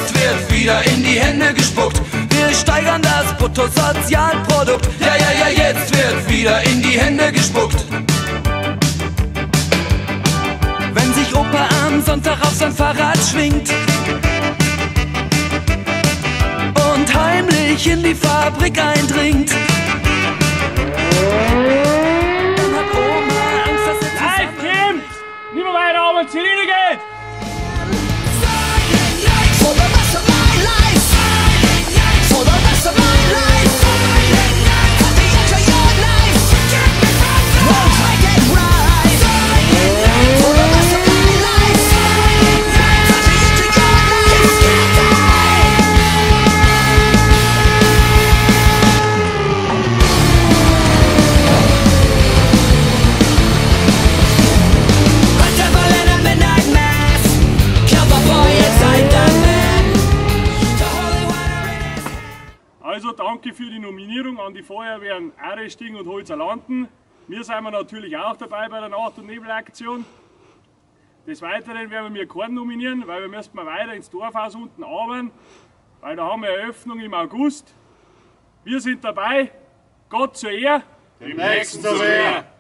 jetzt wird wieder in die Hände gespuckt. Wir steigern das Bruttosozialprodukt. Ja, ja, ja, jetzt wird wieder in die Hände gespuckt. Wenn sich Opa am Sonntag auf sein Fahrrad schwingt und heimlich in die Fabrik eindringt, dann hat Oma Angst, dass er Nein, Kim! Nicht mehr weiter, aber ins Zylinder geht! Also danke für die Nominierung an die Feuerwehren Aresting und Holzerlanden. Wir sind natürlich auch dabei bei der Nacht- und Nebelaktion. Des Weiteren werden wir keinen nominieren, weil wir müssen weiter ins Dorfhaus unten arbeiten, weil da haben wir Eröffnung im August. Wir sind dabei, Gott zur Ehre. Dem Nächsten zur Ehre.